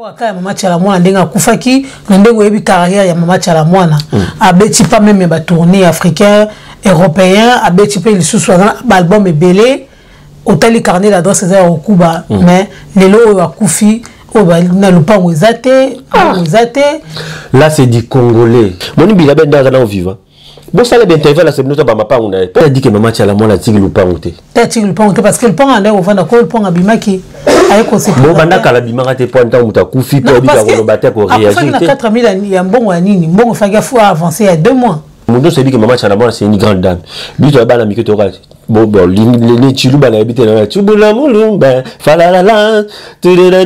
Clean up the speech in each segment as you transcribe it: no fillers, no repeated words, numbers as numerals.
Wakaya mama Chalamwana ndenga kufaki ndengo yebi carrière ya mama Chalamwana abeti pas même ba tournée africain européen abeti pe le sous album belé otali carnet d'adresse za okuba mais lelo wa kufi oba na lupango ezate là c'est du congolais moni bila benda kana vivant bon ça les interviews là c'est nous ba mapa on a pas dit que mama Chalamwana tigi lupango te tigi lupango te parce que le pont ande ovanda ko le pont abimaki aye ko c'est bon banda kala bimaka te point tant muta kufi pe bika ko bata ko réagir na 4000 ya mbongo ya nini mbongo fanga faut avancer à 2 mois mon se dit que mama Chalamwana c'est une grande dame bito ba na miketo ka bon les chiluba na habité na tubula mulumba falala tudela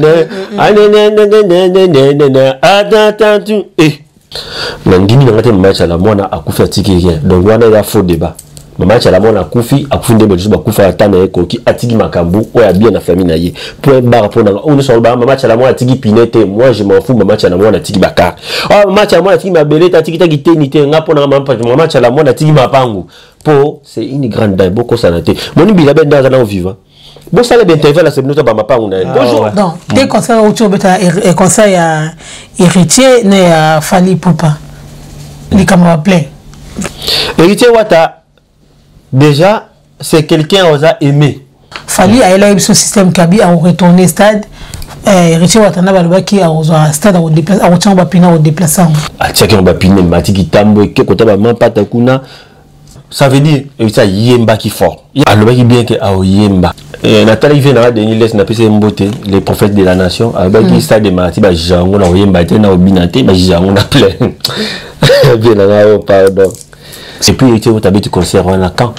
adatu nangini ngate mama Chalamwana akufa tiki donc wana ya faux débat mama Chalamwana akufi akufinde bezo bakufa atana ekoki atiki makambu oya bien na famille na ye point barre pour on se solba mama Chalamwana atiki pinete moi je m'en fous mama Chalamwana atiki bakar oh mama Chalamwana atiki mabeleta atiki ta gitenité ngapo na mama Chalamwana atiki mapangu po c'est une grande dame beaucoup ça naté moni bila benda kana vivant bon ça les interviews là c'est nous ba mapangu na bonjour non des conseils autour beta et conseil à héritier ne Fally Ipupa ni comme rappeler héritier wata déjà c'est quelqu'un on a aimé Fally a eu ce système kabi a retourner stade héritier watana balobaki a au stade au déplacer a tient ba pina au déplaçant a tient ba pina matiki tambo ke kota ba mapata kuna ça veut dire ça yemba qui fort alobaki bien que a yemba Nathalie vient dans dernier laisse na pese mbote les prophètes de la nation avec stade de mati ba jango na yemba te na obinate ba jango na plein bien na pardon c'est plus héritier où tu conserves un camp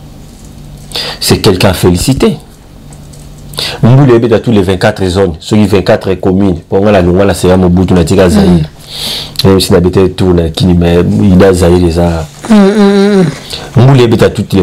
c'est quelqu'un à féliciter Mboulé est dans tous les 24 zones sur les 24 communes pour la loi la c'est Mobutu na tika Zaïre même si n'habité tout na qui mais il a Zaïre déjà Mboulé est dans toutes les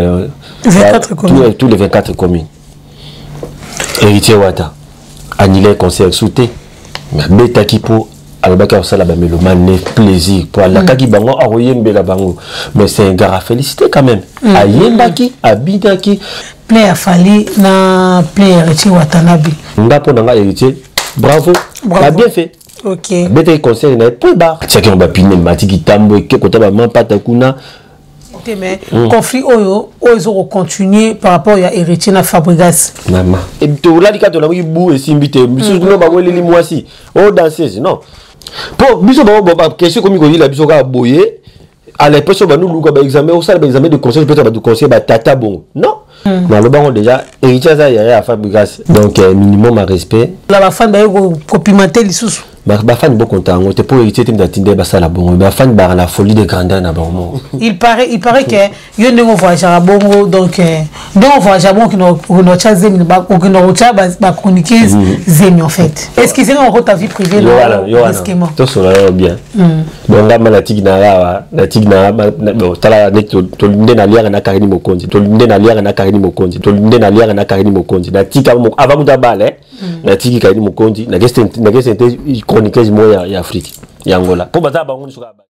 24 communes tous les 24 communes héritier wata annulé concert sauté mais beta qui pour alobaka osala ba mélomane plaisir pour la kaki bango aroyembela bango mais c'est un gars à féliciter quand même ayembaki abidaki plein à Fally na plein héritier watanabi ngapo nanga héritier bravo a bien fait OK beta conseil na point bar tchaki on ba pine matiki tambo ke kota ba mampata kuna mais conflit oyo ozo continuer par rapport à héritier na Fabregas maman et to la dikato na bou et simbité biso no ba weleli mwasi o danseuse non pour biso ba question comme ko la biso ka boyer à l'impression ba nous luka ba examen au ça ba examen de conseil peut-être ba de conseil ba tata bon non mais le baron déjà héritier ça ya Fabregas donc minimum à respect la fan ba ko pimenter lisusu ba fan beaucoup content on te pour héritier tim datinde ba sala bon ba fan ba la folie de grandeur na bon il paraît que yo ndongo voyage à bongo donc on voyage à bongo no chaze mi ba ko no cha ba chroniquer zemi en fait est-ce que c'est dans ta vie privée là to solo bien donc la maladie na tigna tala to linde na lianga na Karini Mokonzi to linde na lianga na Karini Mokonzi to linde na lianga na Karini Mokonzi na tika avant muta bale na tiki Karini Mokonzi na geste chroniqueuse moya ya Afrique ya Angola pour bata bango suka ba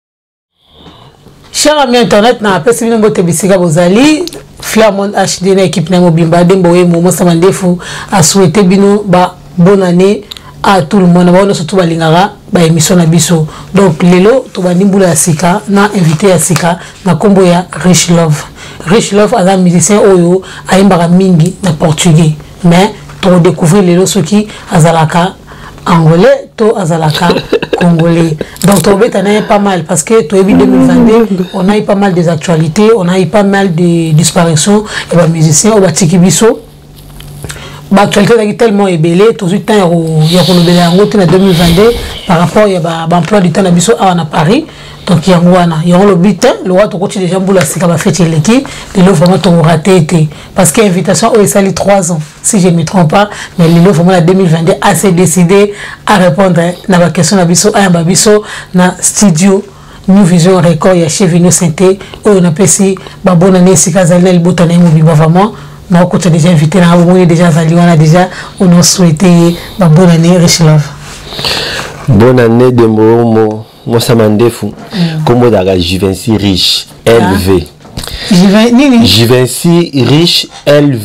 cher ami internet na pesi bino bote bisika bozali Flamond HD na équipe na mobimba dembo we momo samandefu a souhaité bino ba bonne année à tout le monde ba surtout ba lingara ba émission na biso donc lelo to ba nimbula ya sika na invité ya sika na kombo ya Rich Love azam musicien oyo aimbaka mingi na portugais mais to découvrir lelo soki azalaka angolais to azalaka congolais donc to betana pas mal parce que to 2022 on a eu pas mal des actualités on a eu pas mal de disparitions et ba musiciens au batiki biso ba actualité est tellement ébélé tout le temps il y a renouvelé en route en 2022 par rapport il y a ba emploi du temps na biso à Paris donc il y a le but le roi to continue déjà boula sika ba fête leki le vraiment to raté parce que invitation au sali 3 ans si je me trompe pas mais le vraiment la 2022 a s'est décidé à répondre na ba question na biso à ba biso na studio New Vision Record ya chez Vino Santé on appelle si ba bonne année sika zali le botane mo biba vraiment na ko déjà invité na on déjà zali on a déjà on a souhaité ba bonne année Rich Love bonne année de Momo moi ça m'endefu comme daga Givenchy riche LV Givenchy riche LV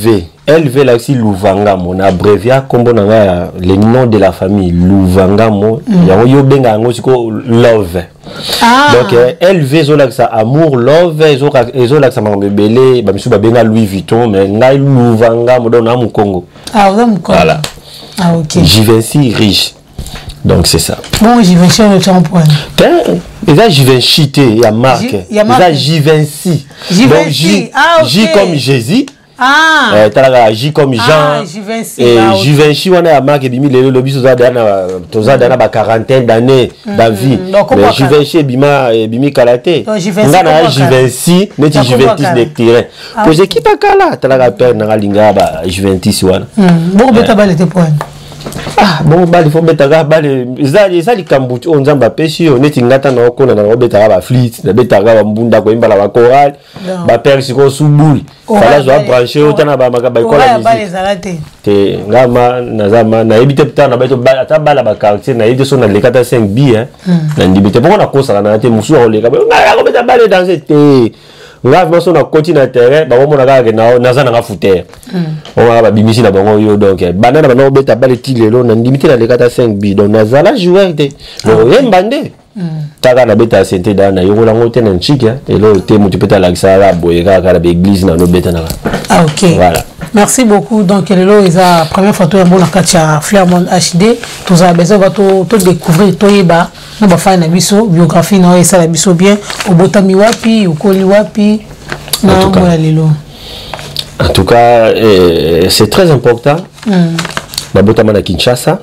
LV là aussi Louvangamo on a abrévié comme on a le nom de la famille Louvangamo yo benga ngo siko love. Donc LV zo là ça amour love zo là ça mambebele ba misu ba benga Louis Vuitton mais ngai Louvangamo don na mu Congo. Ah on Congo. Voilà. Ah OK. Givenchy riche. Donc c'est ça. Bon, Givenchy on le point. Déjà Givenchy il y a marque. Déjà Givenchy. Givenchy. Ah OK. J comme Jésus. Ah. T'as J comme Jean. Givenchy. Et Givenchy on a marque bimi le lobby ça dans ba quarantaine d'années dans vie. Mais Givenchy bimi kalaté. Ngana Givenchy neti Juventus de terrain. Pour équipe akala t'as peur na linga ba Juventus wana. Bon beta balle te point. Ah bon il faut mettre balle ça li kambuti on nzamba pesi on neti ngata na okona na obeta ba fleet na beta ba mbunda ko imba la chorale ba persi ko subuli fala zo brancher otana ba makaba ikola musique te ngama nazama na ebite pta na baito ba ata bala ba quartier na yede so na lekata 5 bi na ndibite poko na kosa na te musu o leka ngala ko beta balle danser te ngave so na continue na terrain ba mo na ka na nazana nga footer on va bimisi na bango yo donc banana bana obeta balle tilelo na ndimite na lekata 5 bi donc nazala joueur te donc yembande taka na beta sente dana yo la ngote na nchika et là te mutu peta la sala boyeka ka la église na no beta na. Ah OK. Voilà. Merci beaucoup. Donc lelo eza première photo ya mbona katia Flamand HD tous a besoin va to découvrir to yeba na ba fa na biso biographie na esa la biso bien obotami wapi ukoli wapi na mbona lelo. En tout cas c'est très important. Na botama na Kinshasa.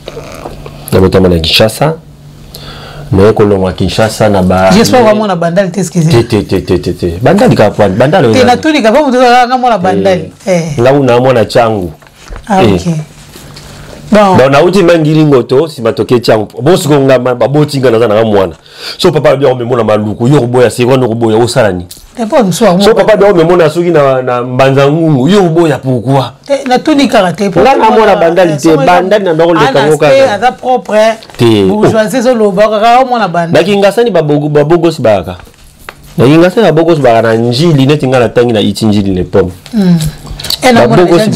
Mais kolonga Kinshasa na ba j'espère vraiment na bandal t'excuser bandal ka point bandal te na tuni ka ba muto nga mona bandal nga una mona changu. Ah OK. Bon na uti mangili ngoto si matoke changu bo siko nga ba botinga na na mwana so papa bien me mona maluku yo boya sekondo boya osalani so papa bien me mona suki na mbanza ngungu yo boya pourquoi na tuni karate pour na mona bandal te bandal na ndoko le kangoka à propre bourgeoisie zo loba ka mona bandal bakinga sani babogos baka bakinga sani babogos baka na njili neti ngala tangi na itinjili le pomme na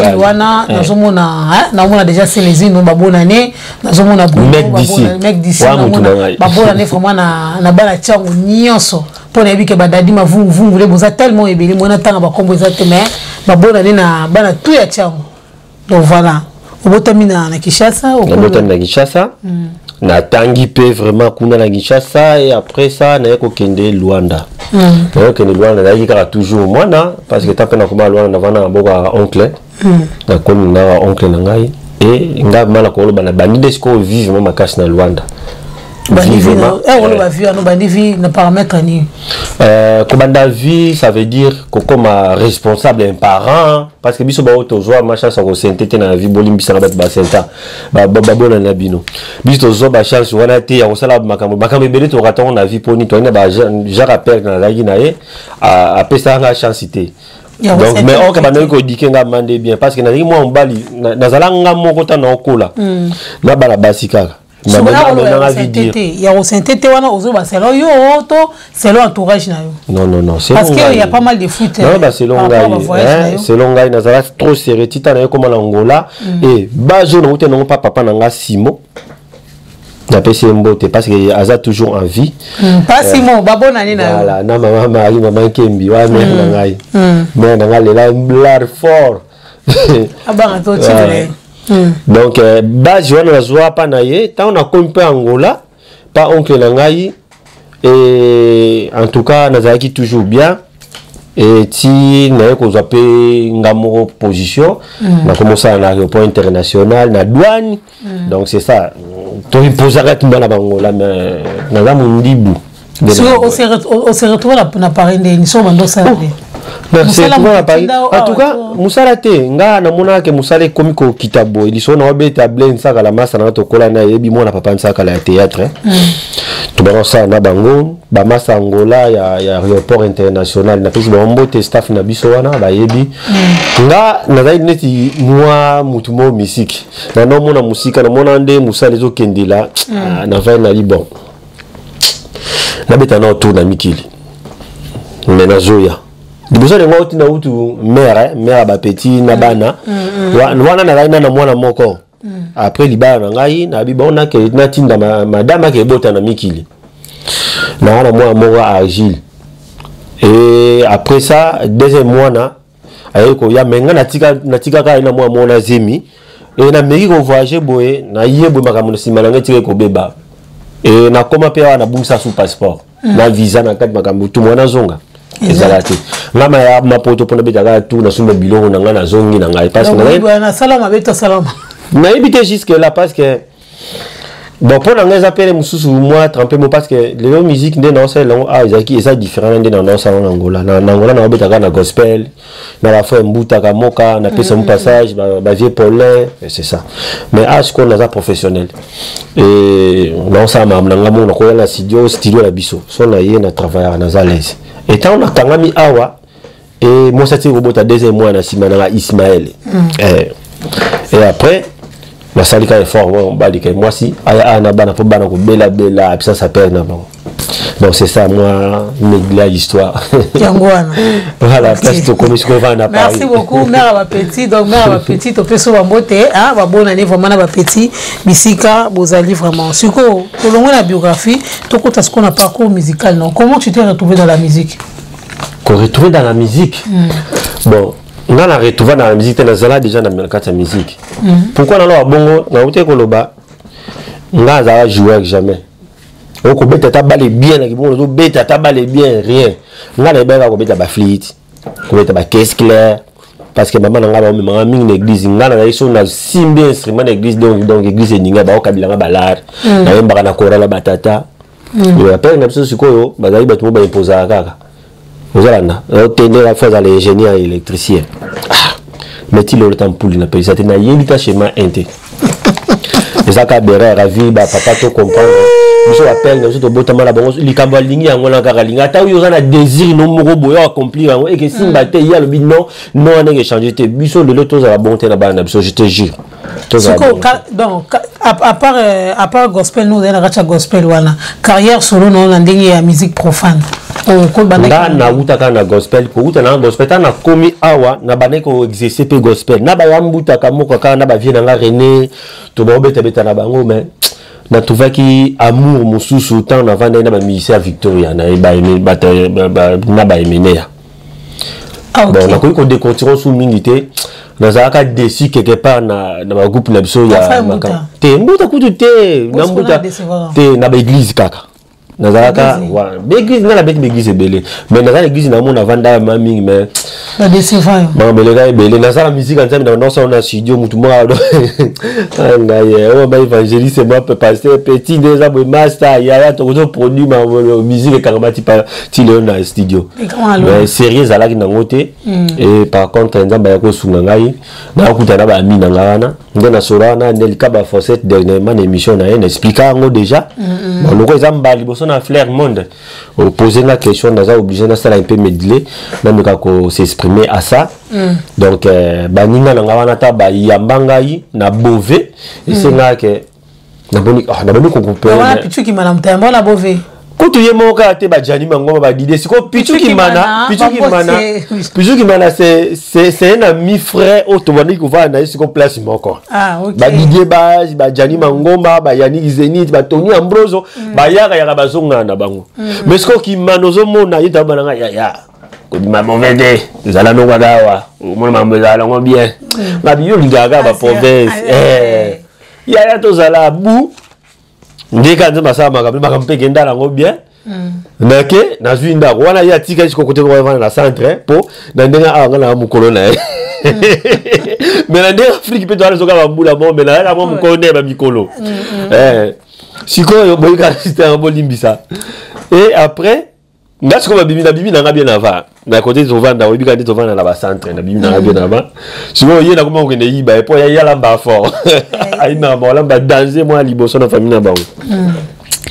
mona déjà c'est les îles babona né nazomona mec d'ici babona né vraiment na bala tchango nyonso pona ebike badadi mavungu le boza tellement ebeli mona tanga ba kombo za te mais babona né na bana tout ya tchango donc voilà obotami na Kinshasa na tangi pe vraiment kuna na Kinshasa et après ça na yeko kende Luanda. Donc ne Luanda na yika toujours mwana parce que tapena kuma Luanda na vana boka oncle. Na komi na oncle na ngai et nga mala ko loba na bandi desko vivre mama cache na Luanda. Vie ne paramètre ni Kobanda vie ça veut dire que comme responsable un parent parce que biso ba otozoa machin ça ko sentete na vie bolimbisa na ba senta ba bona na bino biso zo ba chance wana te ya ko sala makambo ebele to raton na vie poni to na ba jara père na lagi na ye a pesa nga chance te. Donc mais on kabana ko dikenga mande bien parce que na moi on bali na zalanga moko ta na okola na bala basikaka. Il y a au synthète c'est l'entourage. Non, c'est parce qu'il y a pas mal de foot. Non, c'est long gars, Nazara trop serré, Titana comme en Angola et Bajo non pas papa nanga Simo. Na pesi mbote parce que Aza toujours en vie. Pas Simon, babon nani na. Voilà, na maman Kembi wa mais nangai. Mais nanga lela blar fort. Abanga to tire. Donc base wana nazwa pa na ye tant on a compris Angola pas oncle nangai et en tout cas nazaki toujours bien et ti na ko zape ngamo position na commencé à l'aéroport international na douane donc c'est ça to imposer à tout dans la Angola mais na mundibu on se retrouve na parinde ni so bando ça. En tout cas, Moussala te nga na mona ke Moussala komi ko kitabo ili so na obeta blend saka la masa na to kola na yebi mona papa nsaka la théâtre. To ba ça na bango ba masa Angola ya aéroport international na pesi ba mbote staff na biso wana ba yebi nga na zaidi neti moi mutumo misiki na no mona musika na mona nde Moussala zo kendela na va na libon na beta na autour na mikili mais na zoya liboso de ngoti na utu mère ba petit na bana wana na mwana moko après libala na ngai na bibona ke na tinda madame ke bota na mikili na wana mwana moko agile et après ça deuxième mois na ayeko ya menga na tika ka na mwana mona zemi et na meki ko voyager boye na yebo makambo sima na ngeti ko beba et na koma pe wana bungisa sous passeport na visa na kati makambo tout mwana zonga ezalati ngama ya mapoto pona betaka tout na sumba biloko na ngana zongi na ngai parce que na salama beta salama na ibité jusque là parce que bon pour nga appelle mususu moi tremper moi parce que les musique ndé na ça long ah ezaki eza différent ndé na ça en Angola na Angola na betaka na gospel na la fois mbuta ka moka na pesa mon passage ba vieux Paulin c'est ça mais âge qu'on a professionnel et non ça m'a nga mo na ko la studio la biso so na yé na travailler na zalaise et tant on a tangami awa et moi ça c'est robot à deuxième mois na simana Ismaël et après la salika est fort on va dire que moi si aya na bana po bana ko bela et ça s'appelle na bon donc c'est ça moi néglia histoire yangwana voilà parce que comme je va na Paris merci beaucoup mère ba petit donc mère ba petit to peso ba mbote ah ba bonne année vraiment na ba petit bisika bozali vraiment siko to longo na biographie to kota ce qu'on a parcours musical non comment tu t'es retrouvé dans la musique retrouvé dans la musique bon on a retrouvé dans la musique na zala déjà na mercato musique pourquoi na lo bongo na uté koloba nga za jouer jamais on ko beta ta balle bien na kibono to beta ta balle bien rien nga na beta ko beta ba fleet ko beta ba caisse claire parce que maman nga ba mama mingi na église nga na iso na simbi instrument na église donc église ninga ba okabila nga balar na yemba na korala batata et après na biso sikoyo bazali batu mo ba imposer kaka ozalana otende la fois à l'ingénieur électricien mais il le temps pour na pays ça na yebita schéma inté et ça ka bere ravi ba papa to comprendre biso appel na to botama la bango likambo lingi yango na kaka linga ta yo na désir no moko boyo accomplir yango et que simba te ya le bit non on a changer te biso de l'autre à la bonté na bana biso je te jure donc à part gospel nous on a gospel wana carrière solo non na ndenge ya musique profane na utaka na gospel ko utana gospel na komi awa na bane ko exercer pe gospel na ba yambuta ka moko ka na ba vie na nga René to ba obeta beta na bango mais na trouva ki amour mususu tant na vanda na ba musicien Victoria na ba na ba emenea bon na ko décontinuer sous mingité na zaka déci quelque part na ba groupe na biso ya maka te mbuta kutu te na mbuta te na ba église kaka nazalaka wa l'église na la bête l'église belé mais dans l'église na mona vanda mami mais la décevant ma belé belé na ça musique en termes dans son studio mutu mo ngaye o ba évangéliste moi pasteur petit des abou master ya to produit ma musique karamati pa ti le na studio mais sérieux alaki na ngote et par contre nzamba ya ko sunga ngai na kutana ba ami na ngana ndena sorana ndelika ba forcette dernièrement émission na en expliquer ngo déjà bon loko ezamba liboso na Flair Monde poser la question dans obligé na ça un peu medley na meka ko s'exprimer à ça donc baninga na ngawana ta ba yambangai na bové et c'est là que na boni ko couper na pichu ki mana mtamba na bové kutu ye moka te ba jani mangoma ba dide siko pichu ki mana c'est un ami frère otobani ko va na siko place moko ba dide ba jani mangoma ba yani Zenith ba Tony Ambroso ba yaka bazonga na bango mais siko ki manozo mona yita bana ya ko ma movede zala no wadawa mo mambo zala ngo bien ba biyo ligaga ba province ya to zala bu ndeka nzema sama makampe genda lango bien nake na zwinda wana ya tika isiko kote ko vana na centre po na ndenga anga na mukolo na mais na ndenga Afrique pe to ala soka bambula mo mais na mo mukolo ne ba mikolo siko yo boyika système bo limbisa et après ngasiko ba bibi na nga bien avant na côté to vanda o bika to vanda na ba centre na bibi na nga bien avant siko ye na kuma ko ne yiba e po ya lamba fort aina mo lamba danger moi liboso na famille na bango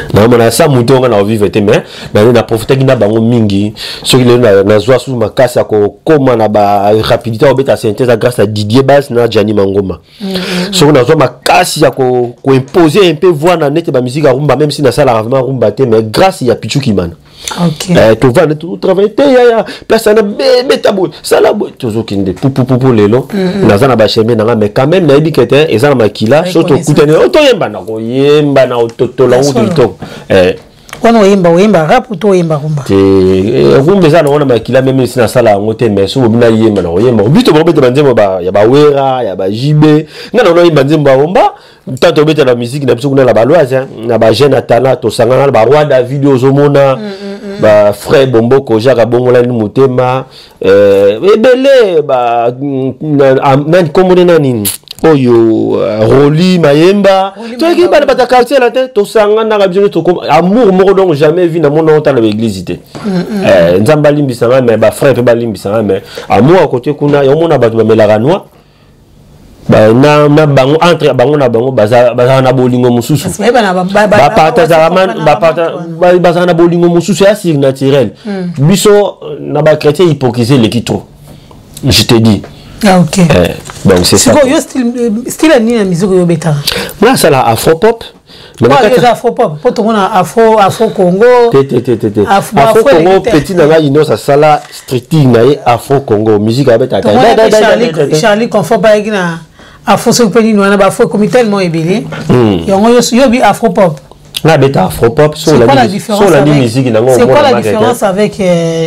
na mona sa muto nga na vivre te mais na profiter na bango mingi ceux qui na zoa sous ma casse ko koma na ba rapidité obeta synthèse grâce à Didier Bass na Gianni Mangoma so na zoa ma casse ya ko imposer un peu voir na net ba musique rumba même si na sala rarement rumba te mais grâce ya Pichu Kimana. OK. Tu vas tout travailler ya place na bébé tabou ça la toujours kinde pou lelo na za na ba chemin na mais quand même na yebi kete eza na makila surtout kutene oto yemba na ko yemba na ototo la oto on yemba rap to yemba rumba rumba za na ona makila même si na sala ngote mais so bina yemba na yemba bito bo bete banzembo ba ya ba wera ya ba jibe ngana ona yemba nzembo rumba tant obeta la musique na biso kuna la baloise na ba jeune atala to sangana ba roi David ozomona ba frère Bomboko Jacques Bongola ni mutema ebele ba nani komone nani oyo Roli Mayemba to ki ba ta quartier la tête to sangana ka biso to amour moko donc jamais vu na mon honte na l'église té nzamba limbisanga mais ba frère pe ba limbisanga mais amour à côté kuna yo mona ba to melaka noa ba na bango entre bango na bango baza na bolingo mususu ba partager man ba baza na bolingo mususu ya sig naturel biso na ba chrétien hypocrisie le kitro je te dis. Ah OK. Donc c'est ça. Yo style ni na musique yo beta. Moi ça la afro pop. Mais les afro pop, pour tout le monde afro Congo. Afro Congo petit na nga ino ça sala streeting na afro Congo musique avec ta Charlie Confort ba gina afro so peni no na ba afro comme tellement ébélé. Yo bi afro pop. La beta afro pop sur la musique na ngo. C'est quoi la différence avec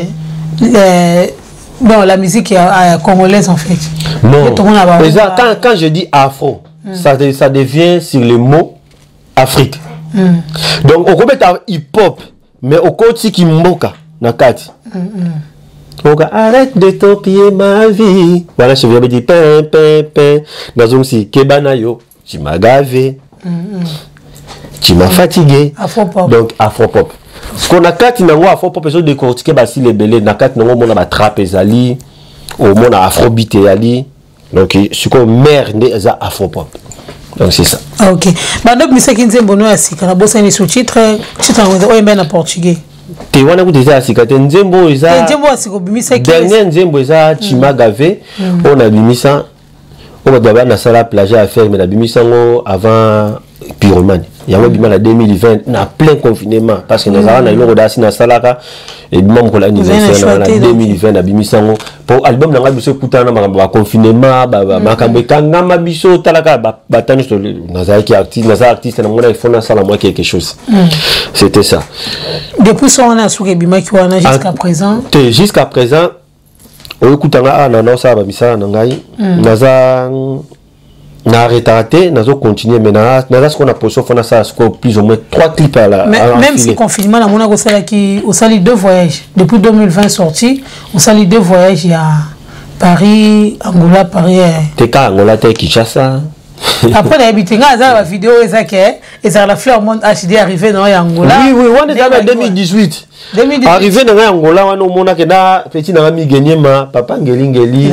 bon la musique congolaise en fait? Non. Quand je dis afro, ça devient sur le mot Afrique. Donc au Québec hip-hop mais au côté qui mboka na kati. Arrête de topier ma vie. Voilà, je viens de dire pin. Dans un si kebana yo, tu m'as gavé. Tu m'as fatigué. Afro-pop. Donc afro-pop. Ce qu'on a kati nango afro-pop et so décortiquer ba si les belé na kati nango mona ba trap ezali, au mona afrobeat ezali. Donc ce qu'on merde eza afro-pop. Donc c'est ça. OK. Bandop misaki nzembo no asika na bossa ni sous-titre o yemba na portugais. Te wana ku déjà asika te nzembo eza nzembo asiko bimisaki dernier nzembo eza Chimagave on a bimisa on va d'abord na sala plage à faire mais na bimisa ngo avant pyromane yango bima na 2020 na plein confinement parce que nous avons na iloko dasi na salaka et bima ko la anniversaire na 2020 na bimisa ngo pour album na ngabiso kutana na ba confinement ba makambe kanga mabiso talaka ba tanu so nazaki artiste na mona il faut na sala moi quelque chose. C'était ça. Depuis ça on a souké bima ki wana jusqu'à présent o kutanga na ça ba misala na ngai naza na arrêté nazo continuer mais na ce qu'on a posé on a ça plus ou moins 3 clips à la même si confinement na mona ko sala ki au sali 2 voyages depuis 2020 sorti au sali 2 voyages il y a Paris Angola Paris Teka Angola te Kinshasa après la habité la vidéo et la Fleur Monde HD arrivé dans Angola. Oui on est en 2018 arrivé dans Angola on mona que na petit na mi genyema papa ngelingeli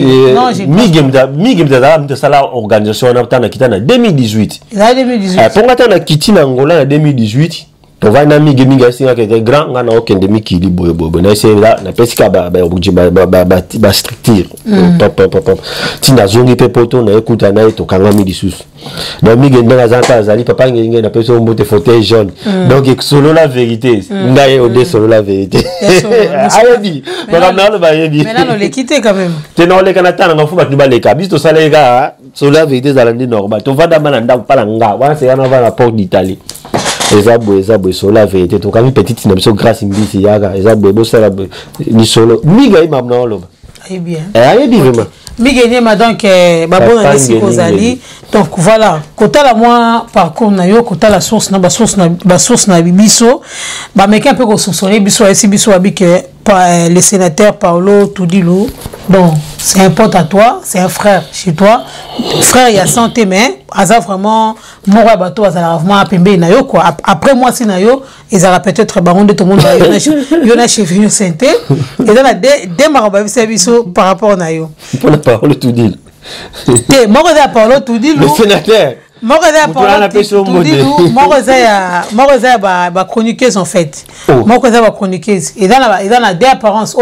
mi de sala organisation na kitana 2018 pour ngata na kiti na Angola na 2018 to va na mi gaming asinga que grand ngana okende mi kili boyo na c'est là na pesika ba structure pop tina zongi pe poto na ekuta na to kanga mi disusu donc mi genda zanta azali papa ngenga na peso mbote fauteuil jaune donc solo la vérité ngaye ode solo la vérité ayebi na lo ba yebi mais là on les quitter quand même te no le kana tana ngafu batu ba le ka biso sala ega solo la vérité za landi normal to va da mananda pala nga wana c'est yana va la porte d'Italie ezabwe sur la vérité to kami petite na biso grâce mbisi yaga ezabwe bo sala ni solo miga imam na lo eh bien vraiment miga nyema donc babona nesi kozali donc voilà kota la moi parcours na yo kota la source na biso ba meka un peu ko sourcer biso esi biso abike le sénateur Paolo Tudilo. Bon, c'est un pote à toi, c'est un frère chez toi. Frère, il y a santé, mais Aza vraiment, mon bateau, Aza vraiment pembe na yo quoi. Après moi, si na yo, ils aura peut-être baron de tout le monde. Il y en a chez Vigno Santé. Et dans la démarre, service par rapport à yo. Pour la Paolo Tudilo. Moi, Paolo Tudilo. Le sénateur. Moi, je chroniqueuse en fait. Moi, je chroniqueuse. Et dans la deux apparences,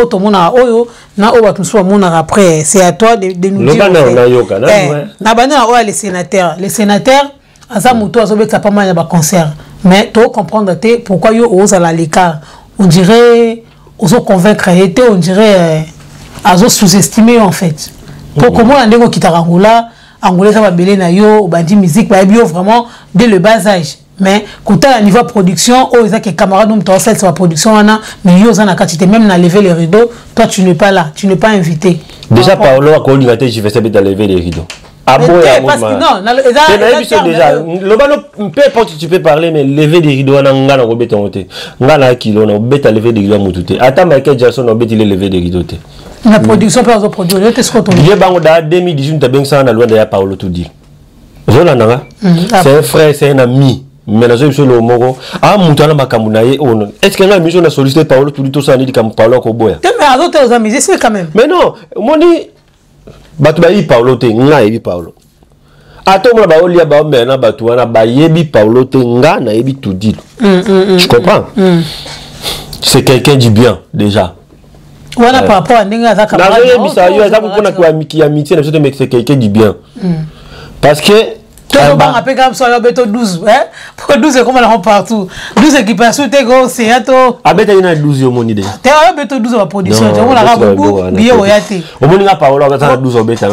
après, c'est à toi de nous dire. Les sénateurs. Les sénateurs, pas mal de concert. Mais tu comprendre pourquoi ils osent à l'écart. On dirait, osent convaincre, on dirait, ils sous-estimé en fait. Pour comment on a dit Angolais ça va belé na yo bandi musique ba bio vraiment dès le bas âge mais quand à niveau production oh ils a que camarades nous t'en ça va production ana mais yo ça na quantité même na lever les rideaux toi tu n'es pas là tu n'es pas invité déjà Paolo a connu je vais savoir lever les rideaux parce que non déjà le ballon peu importe tu peux parler mais lever des rideaux na ngana ko beton te ngana kilo na beta lever des rideaux mutu te ata Michael Jackson na beti lever des rideaux te la production peut avoir produit le test qu'on il bango da 2018 t'as bien ça na loin de Paolo tout dit Zolana c'est un frère c'est un ami mais na zo le moko ah mutu na makambu na ye ono est-ce que na mission na solliciter Paolo tout dit tout ça ni comme Paolo ko boya mais à d'autres amis c'est quand même mais non moni batu ba yi Paolo te nga yebi Paolo ato mo ba olia ba mena batu wana ba yebi Paolo te nga na yebi tout dit tu comprends c'est quelqu'un du bien déjà. Voilà par rapport à Nenga Zaka. C'est quelqu'un du bien. Parce que. Tout le monde a payé comme ça, il y a 12. Pour 12, c'est comme on a partout. 12 qui passent, c'est gros, c'est à toi. Ah, ben, il y a 12 au monde. Tu as 12 en production. Tu as beaucoup de billets au Yati. Au monde, il y a pas 12 au bêta.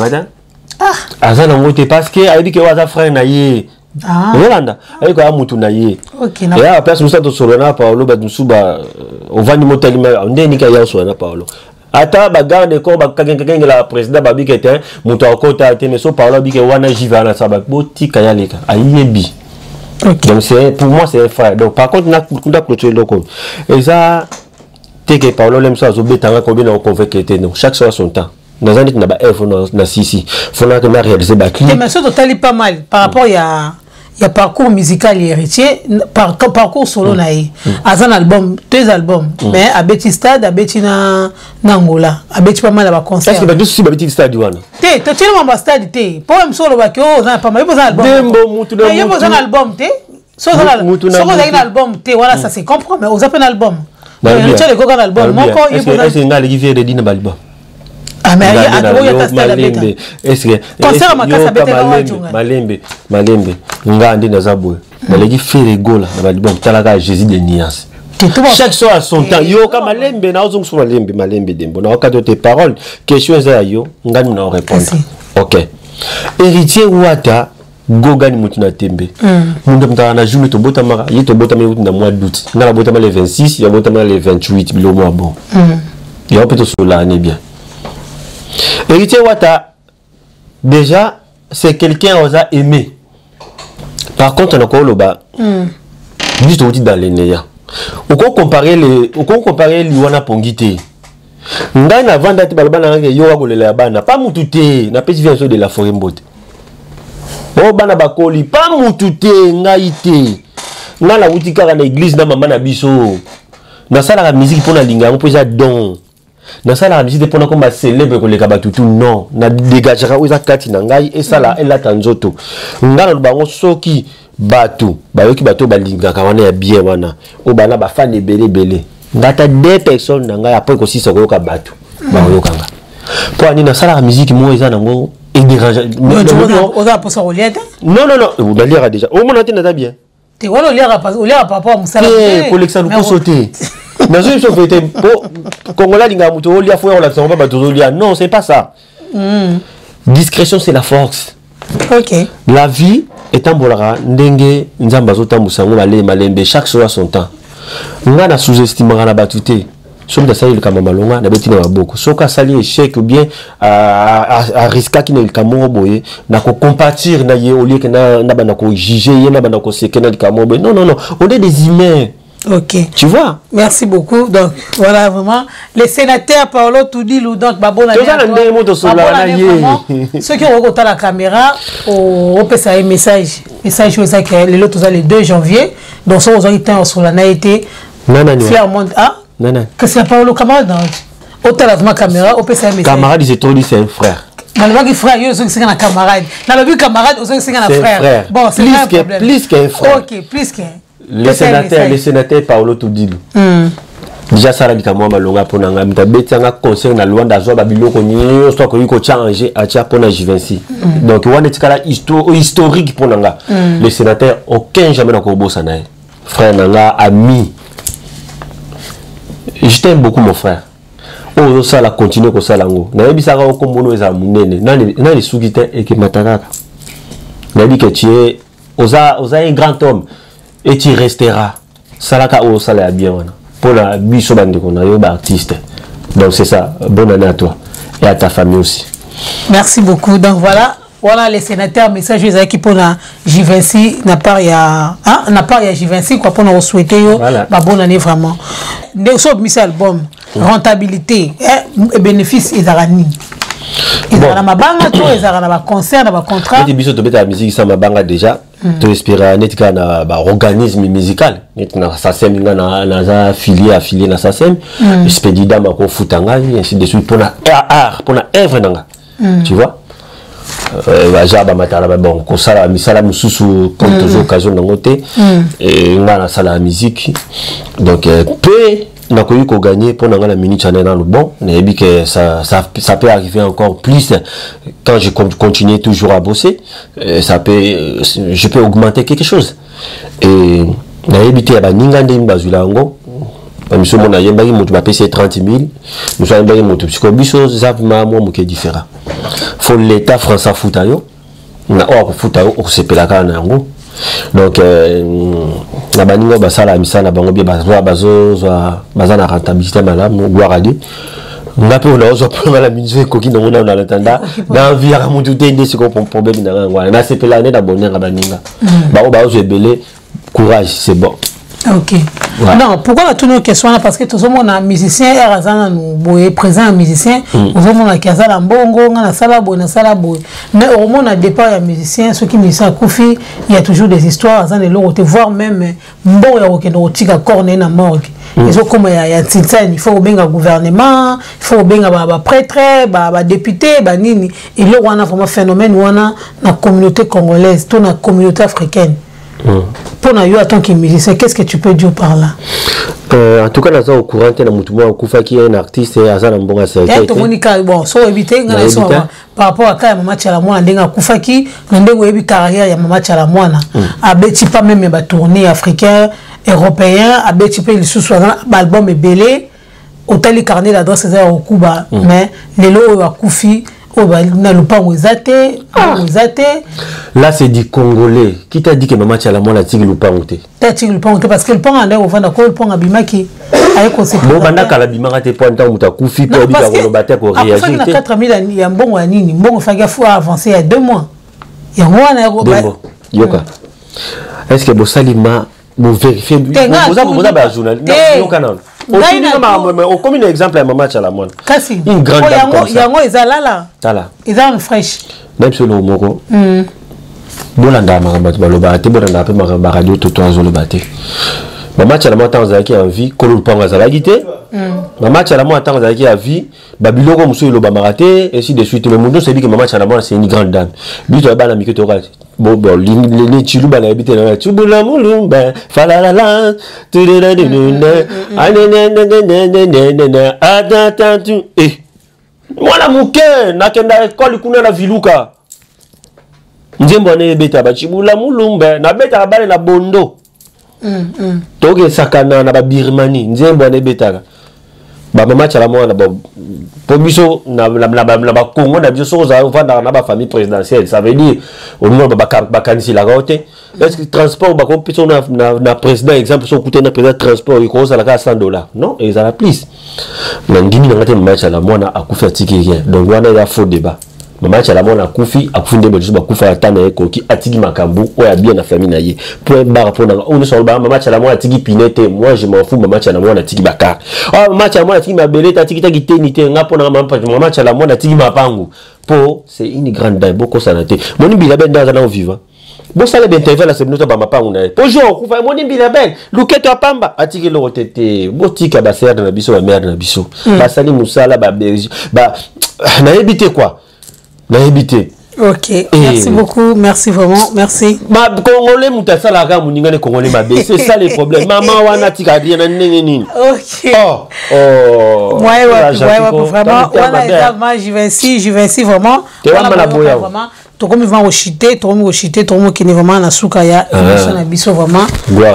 Ah, ça n'a pas parce que, il dit que votre frère n'a yé. Ah. Rolanda, avec un mouton naïe. Ok. Et à la place où ça te solana Paolo, bah nous suba, on va nous monter on est ni kaya solana Paolo. Ata bagarre de corps, quelqu'un la président babi qui était, mouton au côté a mais so Paolo bi que wana jiva na ça boti kaya leka. Aïebi. Ok. Donc c'est pour moi c'est un frère. Donc par contre n'a clôturé le com. Et ça, t'es que Paolo l'aime ça, zobe tanga combien on convainc que était non. Chaque soir son temps. Dans un dit n'a pas F na sisi. Faut là que n'a réalisé ba clip. Mais ça total pas mal par rapport il y a parcours musical et héritier, parcours solo naï. Azan album, 2 albums, mais à Betty Stade, à Betty Nangola, à Betty pas mal à concert. Est-ce que tu sais Betty Stade Douane? Tu es un stade, pour un solo, il y a pas mal d'albums. Il y a un album, si vous avez un album, voilà, ça se comprend, mais vous avez un album. Héritier de Gogan album, mon corps, il y a un album. Ah mais il y a ta stade à bêta. Est-ce que concert à Makassa bêta Malembe ngandi na zabwe balegi faire gola na balibom talaka Jésus de Nias chaque soir à son temps yo ka Malembe na ozong so Malembe dembo na okato tes paroles question za yo ngani na répondre. OK héritier wata gogani mutuna tembe mundu mtana na journée to botama yi to botama na mois d'août na botama le 26 ya botama le 28 bilo mois bon ya peut être sur l'année bien. Héritier Wata, déjà, c'est quelqu'un qui a aimé. Par contre, on a encore le bas. Juste au dans les néas. On peut comparer l'Iwana Pongité. Ndana avant d'être balbana yoga ko le bana pas mututé na petit version de la forêt mbote. Oh bana bakoli pas mututé ngaité. Na la wutika na église na mama na biso. Na sala la musique pour na linga on peut ça don. Dans ça la musique pour na komba célèbre ko le kabatutu non na dégagera oza kati na ngai et ça là elle a tanzoto. Ngana bango soki batu bayoki bato balinga kawana ya bien wana o bana ba fan belé ngata 2 personnes na ngai après ko sisa ko ka batu ba yokanga pour ani na sala la musique mo eza nango et dérange non oza pour ça olieta non on a lire déjà au moins na bien te wala lire pas papa musala collection ko sauter dans une société congolais linga muto olia fo on ça pas olia non c'est pas ça discrétion c'est la force. OK la vie est embolara ndenge nzamba zotambusa ngo malembe chaque soir son temps nga na sous-estimer na batute somme de ça il kama malonga na betina baboko soka sali échec ou bien à risquer qui ne kamo boye na ko compatir na ye au lieu que na bana ko juger ye na bana ko seke na kamo boye non on est des humains. OK. Tu vois? Merci beaucoup. Donc, voilà vraiment. Les sénateurs, Paolo Toudilou, donc, babon ceux qui ont regardé la caméra, on peut ça un message. Message, c'est que les autres, le 2 janvier, donc, ça, ils ont sur la naïté. Fièrement, que c'est Paolo camarade. Au la caméra, on peut ça un message. Camarade, c'est un frère. Malgré frère, il y a aussi un camarade. Dans le but camarade, aussi un frère. Bon, c'est un problème. Plus qu'un frère. Ok, plus qu'un. Le sénateur Paolo Toudilou. Déjà ça la moi malonga pour nanga mtabeti anga conseil na Luanda zo babiloko nyo soit ko yiko changer acha pour na Jivency. Donc on est kala historique pour nanga. Le sénateur aucun jamais na ko bossa na. Frère nanga ami. Je t'aime beaucoup mon frère. Oh ça la continue ko ça lango. Na yebisa ka ko mono eza munene. Na les sugite et que mataka. Na dit que tu es oza un grand homme et tu resteras. Ça la ka o ça la bien wana. Pour la biso bande qu'on a eu artiste. Donc c'est ça. Bonne année à toi et à ta famille aussi. Merci beaucoup. Donc voilà les sénateurs message qui pour la Jivency n'a pas ya Jivency quoi pour nous souhaiter bonne année vraiment. Nous sommes mis album rentabilité et bénéfice ils arani. Ils ont ma banga tout ils ont ma concert ma contrat. Et biso to beta musique ça ma banga déjà. Tu espérer netika na organisme musical netina SACEM na affilié na SACEM expédida ma ko futanga ainsi de suite pour na art pour na œuvre nanga tu vois jaba matala bon ko sala misala mususu comme toujours occasion nangote et ngana sala musique donc peu na ko yuko gagner pour na minute channel dans le bon mais que ça peut arriver encore plus quand je continue toujours à bosser je peux augmenter quelque chose et na habité ba ninga ndé mbazula ngo ba miso mona yemba ki mutu ba pc 30 000 nous sommes ba mutu parce que biso zavma moi muke différent faut l'état français futa yo na o futa yo o sepela kana ngo donc la baningo basala misana bango bien bazana rentabilité malamu gloire à Dieu nga pe on ozo prendre la musique ko ki ndongo na l'entenda na vie ya mutu tende ce ko problème na ngwa na sepela ne da bonne nga baninga ba ozo ebele courage c'est bon. Ok. Ouais. Non, pourquoi tout nos questions là parce que tout le monde a musicien et razana nous boye présent musicien, tout le monde a kazala mbongo, na sala boy. Mais au moment a départ ya musicien, ceux qui musicien Koufi, il y a toujours des histoires razana de l'autre voir même mbongo ya okendo tika corne na morgue. Ils ont comme il faut benga gouvernement, il faut benga ba prêtre, ba député, ba nini. Et là on a vraiment phénomène wana na communauté congolaise, toute la communauté africaine. Pour nous, en tant que musicien, qu'est-ce que tu peux dire par là? En tout cas, nous sommes au courant que nous Koufa qui est un artiste et Azan Mbonga c'est bon, so éviter par rapport à quand Mama Chalamwana ndenga Koufa qui ndenge yebi carrière ya Mama Chalamwana abeti pas même ba tournée africain européen abeti pas le sous album belé hôtel carnet l'adresse c'est au Cuba mais les lots à Koufi là c'est du Congolais. Qui t'a dit que Mama Chalamwana tigre Lupango te? Tigre Lupango parce que le pont en est au fond de quoi le pont abimaki avec aussi. Bon banda kala bimaka te point tant muta kufi pour bika ko battre ko réagir. Après ça 4000 il y a bon nini bon faga faut avancer à 2 mois. Il y a moi na yoka. Est-ce que Bosalima vous vérifiez vous ba journaliste yoka non. Au comme un exemple à Mama Chalamwana. Une grande dame comme ça. Yango ezalala. Tala. Ezan fraîche. Même sur le moko. Bolanda maramba baloba te bolanda pe maramba radio to tozo le baté. Mama Chalamwana tanza ki en vie ko le panga za gité. Mama Chalamwana tanza ki a vie babiloko muso lo ba marate ainsi de suite le monde c'est dit que Mama Chalamwana c'est une grande dame. Bito ba na miketo ka bon les chiluba na habité na tubula mulumba falalala tu voilà muke nakenda école kuna na viluka nzembo na beta ba chibula mulumba na beta ba na bondo toke sakana na ba Birmanie nzembo na beta ba Mama Chalamwana ba Pobiso na Congo na biso za vanda na ba famille présidentielle ça veut dire au nom ba kanisi la route est-ce que transport ba ko piso na président exemple so coûter na président transport il cause la $100 non et ça la plus na ngini na ngate Mama Chalamwana akufa tiki donc wana ya faux débat Mama Chalamwana akufi akufinde bo ba kufa atana eko ki atigi makambu o ya bien na famille na ye point barre pour na on so ba Mama Chalamwana atigi pinete moi je m'en fous Mama Chalamwana atigi bakar oh Mama Chalamwana atigi mabeleta atigi ta gitenité nga pona Mama Chalamwana atigi mapangu po c'est une grande dame beaucoup sanate moni bila ben dans un vivant bon ça le bien interview la semaine ba mapangu na bonjour kufa moni bila ben luketo apamba atigi lo tete botika ba serre na biso ba merde na biso ba sali musala ba berge ba na ebité quoi na habité. Ok, merci beaucoup, merci vraiment, merci. Ma Congolais mutasa la ga muninga ne Congolais ma bé, c'est ça les problèmes. Maman wana tika dia na nini. Ok. Oh. Ouais, vraiment, voilà, je vais ici vraiment. Vraiment. Tout comme ils vont rechuter, tout le monde qui est vraiment na suka ya émission na biso vraiment.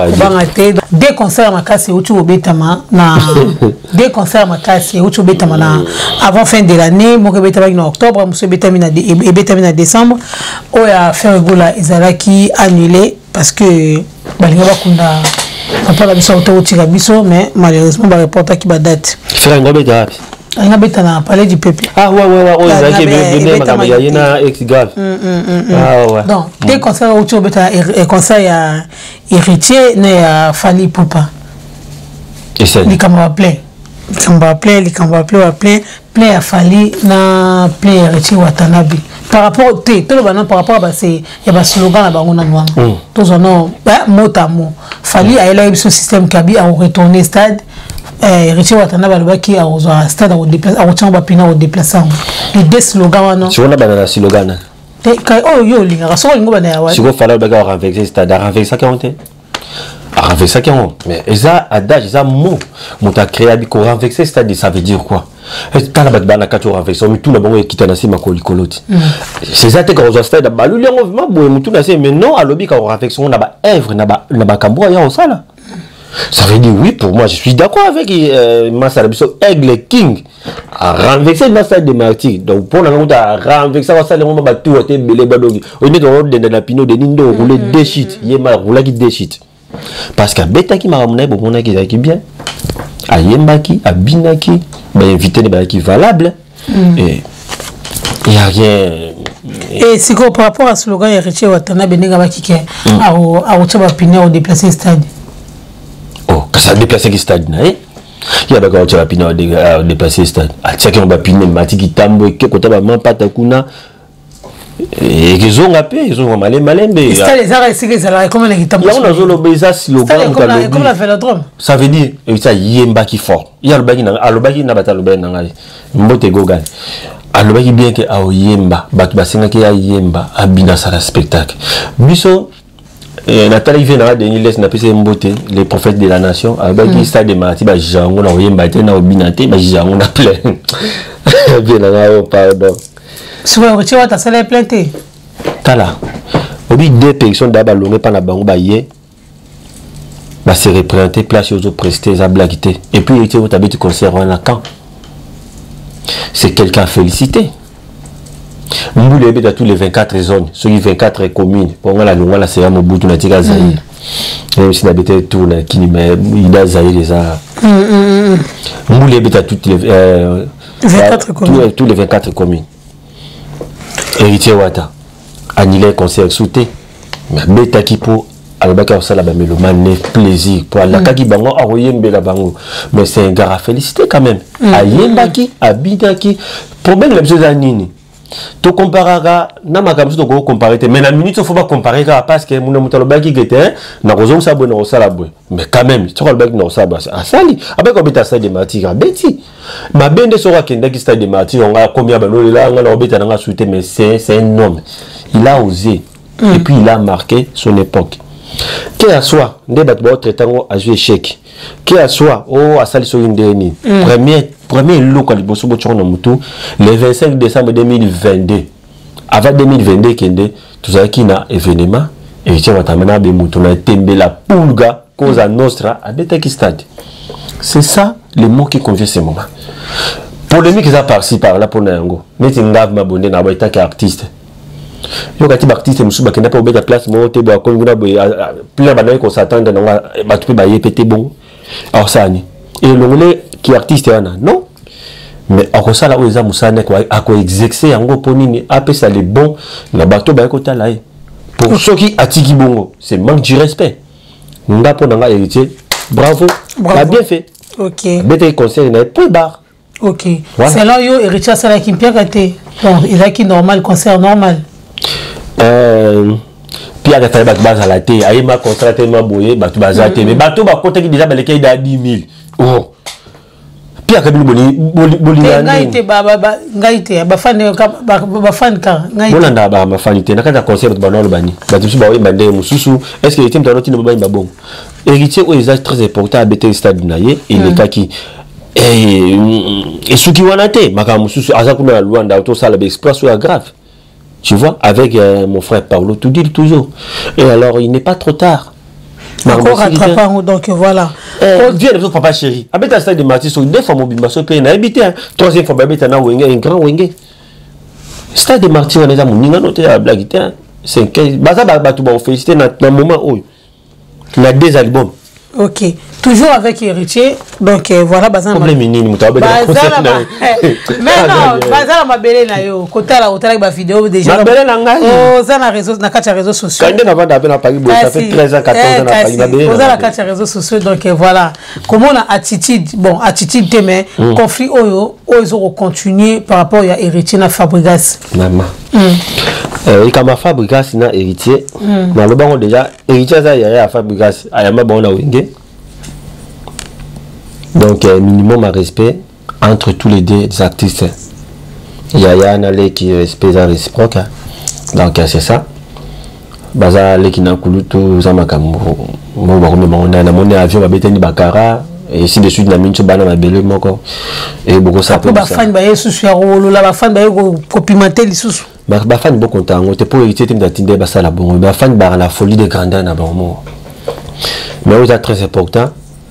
Des concerts à ma casse et utu obetama na des concerts à ma casse et utu obetama na avant fin de l'année, mon betama en octobre, monsieur betamina et betamina décembre. On a fait gola ezalaki annulé parce que balinga bakunda après la biso auto tira biso mais malheureusement ba reporter qui ba date. Faire un beta. On a besoin de parler du peuple. Ah ouais, ils ont été bien ex-grave. Ah ouais. Donc, des concerts où tu as conseil à héritier, n'a fallu pour pas. Et ça. Les camarades plein. Les camarades plein à fallu na plein héritier Watanabe. Par rapport tout le monde par rapport à c'est il y a slogan là-bas on a noir. Tous on mot à mot. Fallu à élever ce système qui a retourné stade. Richard Watanabe alobaki a un stade au déplacement a tient bapina au déplacement les deux slogans tu vois banana slogan oh yo linga so lingo bana ya tu vois fallait baga renverser stade renverser ça quarantaine renverser ça quarantaine mais ça adage ça mot monta créer bi ko renverser stade ça veut dire quoi quand la bana ka tu renverser mais tout na bango ekita na sima ko likoloti c'est ça te ko stade balu lingo vraiment boye mutu na se mais non alobi ka renverser on na ba œuvre na ba kambo ya osala. Ça veut dire oui, pour moi, je suis d'accord avec Massa Labiso, Aigle King, à renverser le stade de martyrs. Donc, pour nous, à renverser le stade de martyrs, tout a été belé badogi. On est dans le de Pino de Nindo, rouler des shit, yéma, rouler des shit. Parce qu'à Beta qui m'a ramené, bon, on a qui bien. À Yembaki, à Binaki, ben, invité des qui valable. Et il n'y a rien. Et c'est quoi par rapport à ce slogan, héritier Watanabe, Benega qui est à Ochaba Pina au déplacé stade? Ça déplacer le stade il y a pas quand tu vas piner déplacer le stade à chaque on va piner mati qui tambo et que quand va même pas takuna et ils ont appelé ils ont malé malembe stade les arrêts c'est que ça comme les tambo il y a on a obéza slogan comme la vélodrome ça veut dire ça yemba qui fort il y a le baki na bata le baki na mbote gogal alobaki bien que a yemba batu basenga ke ya yemba abina ça spectacle biso Nathalie vient de l'Est, n'a pas les prophètes de la nation. Avec qui stade de Marti, bah j'en ai embatté na obinate, bah j'en ai plein. Bien là, pardon. Souvent, tu vois, ta salle est pleine. Tala. Obi deux personnes d'abord l'on pas la banque baillé. Bah se représenter place aux autres prestés à blaguiter. Et puis il était au tabi du concert en camp. C'est quelqu'un félicité. Nous dans tous les 24 zones, sur les 24 communes, pour la loi, la c'est un bout de la tigre Zahir. Même si n'habité tout, qui il a Zahir les a. Nous dans toutes les 24 communes. Tous les 24 communes. Héritier Wata, annulé concert sauté. Mais bêta qui pour Albaka au Salaba, mais le man plaisir pour la Kaki Bango, à Royembe la Bango. Mais c'est un gars à féliciter quand même. À Yembaki, à Bidaki, problème les choses à Nini. Tu compareras, na makamsu to ko comparer mais la minute il faut pas comparer parce que mon mutalo baki gete na kozon sa bo na sala bo mais quand même tu vois le baki na sala ba sali avec obeta stade de martyr beti ma bende sora kenda ki stade de martyr on a combien ba no là on a obeta na souhaiter mais c'est un homme il a osé et puis il a marqué son époque que à soi ndé bat ba traitant a jouer échec que à soi oh a sali so indeni premier look à l'Ibosso le 25 décembre 2022. Avant 2022, tout ça qui n'a événement, et je vais t'amener à Bémoutouna, Tembe la Pulga, Cosa Nostra, à Betaki Stade. C'est ça le mot qui convient ce moment. Polémique, ça par-ci, par-là, pour Nango. Mais tu n'as pas abonné à Betaki artiste. Yo kati artiste musuba kenda pa obeta place mo te ba ko nguna boy plein ba ko s'attendre na ba tu ba yepete bon alors ça ni et l'ongolais qui artiste yana non mais ako sala o eza musane ko ako exercer yango ponini apesa les bons na bato ba ko tala pour ceux qui atiki bongo c'est manque du respect nga po nga héritier bravo a bien fait OK bete conseil na peu bar OK voilà. C'est là yo héritier sala qui bien gâté bon il a qui normal concert normal puis à la base à la télé aïe ma contrat tellement boyé bah tu vas mais bateau bah côté qui déjà balé qui a 10 000 oh Pia kabili bolingani. Ngaite bafan ka ngaite. Bolanda ba mafanité na kanda concert banolo bani. Ba tusu ba bande mususu. Est-ce que etim tanoti no ba bon. Héritier o usage très important à BT stade naye et les kaki. Et ce qui wanate makamu mususu azakuma la Luanda auto sala be express soit grave. Tu vois, avec mon frère Paulo, tout dit toujours. Et alors, il n'est pas trop tard. Encore rattrapant, donc voilà. Viens, notre papa chéri. Habite à stade de Martis, sur deux fois mobile, ma soeur, il a habité. Troisième fois, habite à Wenge, un grand Wenge. Stade de Martis, on est à mon noté à blague. C'est 15. Baza, tu vas féliciter dans le moment où il a des albums. Ok. Toujours avec héritier, donc voilà, Bazan. Problème minime, mais non, Bazan ma belle na yo, côté là, autant que vidéo déjà. Ma belle na oh, ça na réseaux, na quatre réseaux sociaux. Quand on a vendu à Paris, ça fait 13 ans, 14 ans à Paris. Vous avez la quatre réseaux sociaux, donc voilà. Comment on a attitude, bon, attitude mais conflit ils ont continué par rapport à héritier na Fabregas. Maman. Et quand ma Fabregas na héritier, na le banc déjà héritier ça y a Fabregas, ayama bon na wenge. Donc, minimum à respect entre tous les deux artistes. Il y a un allé qui respecte la réciproque. Donc, c'est ça. Baza allé qui n'a coulu tout ça m'a comme on a un avion à Betani Bakara et ainsi de suite na mincho bana ma belle moko et beaucoup ça peut ba fan ba yesu ya rolo la ba fan ba copimenter les sous ba fan beaucoup content on te pour hériter tim d'atinde ba ça la bon ba fan ba la folie de grandeur na bon mot mais c'est très important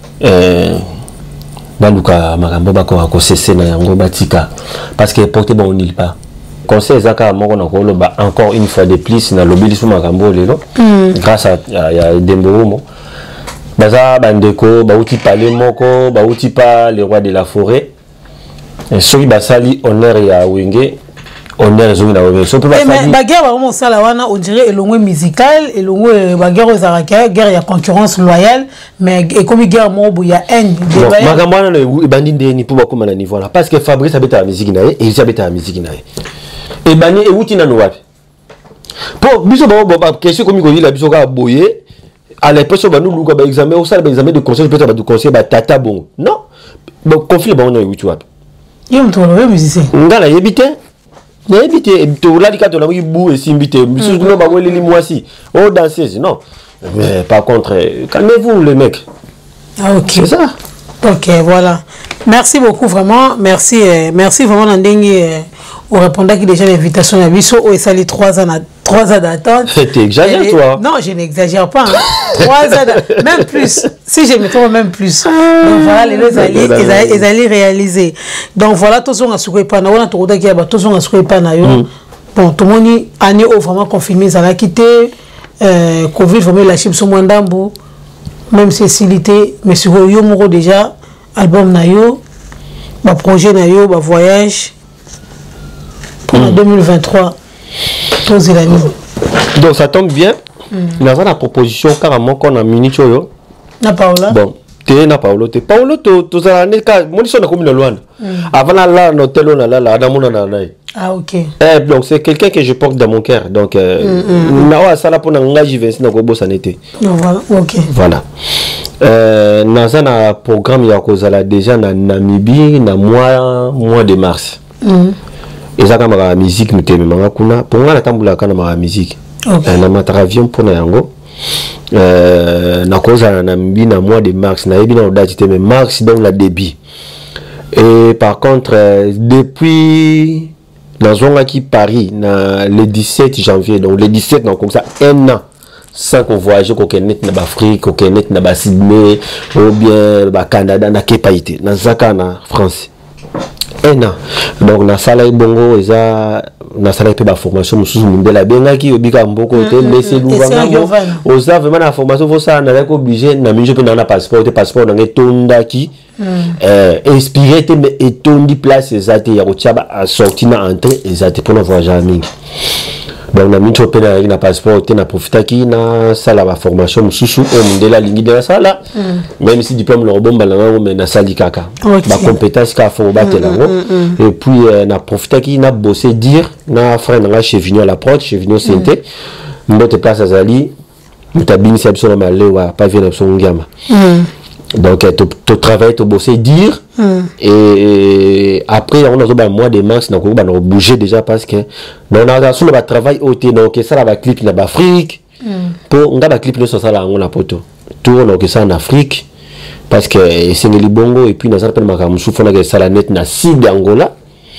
baluka makambo bako akosese na yango batika parce que porter bon il pas conseil zaka moko na ko ba encore une fois de plus na lobby sur makambo lelo grâce à Demboromo baza bandeko bauti parler moko bauti pas le roi de la forêt et soki basali honneur ya wenge honneur zongi na wenge so peut pas mais baguerre vraiment ça la wana on dirait elongwe musical elongwe baguerre aux araka guerre ya concurrence loyale mais et comme guerre mobu ya haine de makambo wana no bandi ndeni pour bakoma na niveau là parce que Fabrice abeta la musique na et il abeta la musique na et bani e wuti na no wapi pour biso ba question comme ko la biso ka boyer à l'époque ba nous luka ba examen au salle ba examen de conseil peut-être ba de conseil ba tata bon non donc conflit ba on e wuti wapi yom to le musicien ngala yebite n'habitez tout là quand on a eu bou et simbité monsieur nous va voir les mois-ci oh danseuse non mais par contre calmez-vous les mecs ah ok c'est ça ok voilà merci beaucoup vraiment merci vraiment Nandenge au répondant qui déjà l'invitation à Bisso où ça les 3 ans d'attente t'exagères toi non je n'exagère pas 3 ans même plus si je me trompe même plus donc voilà les allez réaliser donc voilà tous on a souhaité pas na on a tout qui a tous on a souhaité pas na yo bon tout le monde année au vraiment confiné ça l'a quitté Covid vraiment la chip sur Mwandambo même cécilité mais sur yo moro déjà album na yo ba projet na yo ba voyage pour 2023 donc ça tombe bien dans la proposition carrément qu'on a minute yo na Paola bon t'es na Paolo t'es Paolo to ça n'est pas moi je suis na commune de Luanda avant là l'hôtel on a là dans mon ananaï ah ok donc c'est quelqu'un que je porte dans mon cœur donc na ça là pour na ngaji Vinci na ko bossa n'était voilà ok voilà dans un programme ya kozala déjà na Namibie na mois de mars et ça comme la musique nous t'aimons manga kuna pour moi la tambula kana ma musique na mataravion pour na yango na cause na Namibie na mois de mars na yebi na date mais mars donc la début et par contre depuis dans zone qui Paris na le 17 janvier donc le 17 donc comme ça un an sans qu'on voyage qu'on connaît na Afrique qu'on connaît na Sydney ou bien ba Canada na kepaité na zaka na France un an donc na sala bongo eza na sala pe ba formation mususu mbela bengaki obika mboko te laisser luvanga oza vraiment la formation faut ça na ko obligé na minjo pe na passeport na ngetonda ki inspiré te mais etondi place ezate ya kochaba a sorti na entrée ezate pour na voyager mingi donc na minjo pe na passeport te na profita ki na sala ba formation mususu o mbela lingi de la sala même si diplôme le robomba la mais na sali kaka ba compétence ka fo batela et puis na profita ki na bosser dire na frère na chez Vigno la prod chez Vigno Santé mbote place azali mutabini sabso na malewa pas vient na son ngama Donc, tu travailles, tu bosses, dire. Et après, on a un mois de mars, on a bougé déjà parce que on a sur le travail au thé, donc ça va clip en Afrique. Pour on a clip le ça là, on a poto. Tout on a ça en Afrique parce que c'est les bongo et puis on a ça ma kamusu fona que ça la net na sud d'Angola.